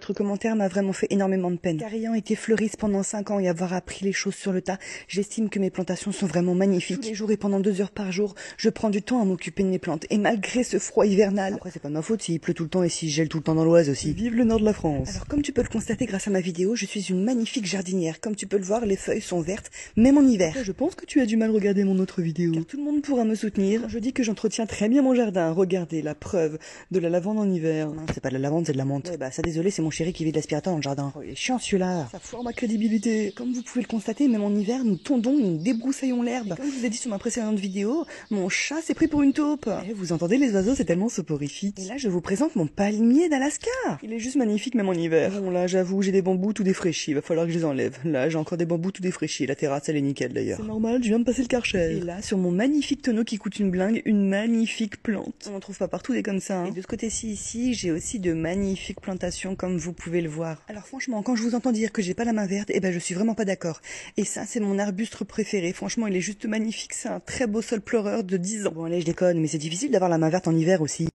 Votre commentaire m'a vraiment fait énormément de peine. Car ayant été fleuriste pendant 5 ans et avoir appris les choses sur le tas, j'estime que mes plantations sont vraiment magnifiques. Tous les jours et pendant 2 heures par jour, je prends du temps à m'occuper de mes plantes. Et malgré ce froid hivernal, après c'est pas de ma faute s'il pleut tout le temps et si je gèle tout le temps dans l'Oise aussi. Vive le nord de la France. Alors comme tu peux le constater grâce à ma vidéo, je suis une magnifique jardinière. Comme tu peux le voir, les feuilles sont vertes, même en hiver. Après, je pense que tu as du mal à regarder mon autre vidéo. Car tout le monde pourra me soutenir. Je dis que j'entretiens très bien mon jardin. Regardez la preuve de la lavande en hiver. Non, c'est pas de la lavande, c'est de la menthe. Ouais, bah ça désolé, c'est mon chéri qui vit de l'aspirateur dans le jardin. Oh, il est chiant celui-là. Ça foire ma crédibilité. Comme vous pouvez le constater, même en hiver, nous tondons, nous débroussaillons l'herbe. Comme je vous ai dit sur ma précédente vidéo, mon chat s'est pris pour une taupe. Et vous entendez les oiseaux, c'est tellement soporifique. Et là, je vous présente mon palmier d'Alaska. Il est juste magnifique même en hiver. Bon là, j'avoue, j'ai des bambous tout défraîchis. Il va falloir que je les enlève. Là, j'ai encore des bambous tout défraîchis. La terrasse, elle est nickel d'ailleurs. C'est normal, je viens de passer le Karcher. Et là, sur mon magnifique tonneau qui coûte une blingue, une magnifique plante. On en trouve pas partout des comme ça. Hein. Et de ce côté-ci, ici, j'ai aussi de magnifiques plantations comme vous pouvez le voir. Alors franchement, quand je vous entends dire que j'ai pas la main verte, eh ben je suis vraiment pas d'accord. Et ça, c'est mon arbuste préféré. Franchement, il est juste magnifique. C'est un très beau sol pleureur de 10 ans. Bon allez, je déconne, mais c'est difficile d'avoir la main verte en hiver aussi.